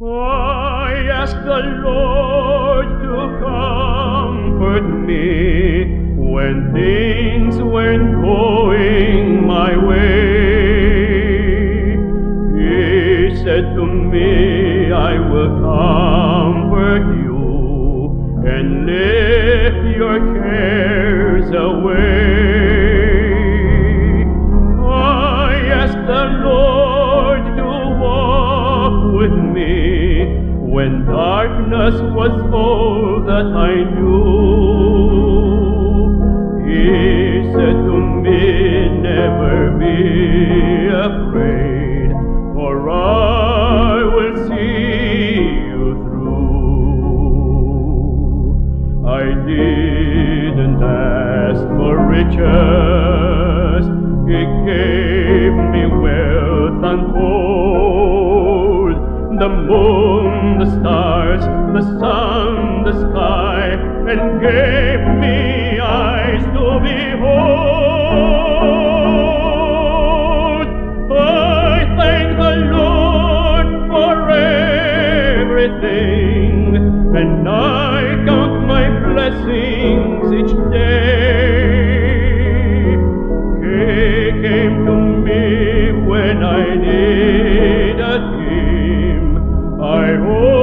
I ask the Lord to comfort me when things weren't going my way. He said to me, I will comfort you and lift your cares away. I ask the Lord to walk with me when darkness was all that I knew. He said to me, never be afraid, for I will see you through. I didn't ask for riches, He gave me wealth untold. The moon, the stars, the sun, the sky, and gave me eyes to behold. I thank the Lord for everything, and I count my blessings each day. He came to me when I needed Him. I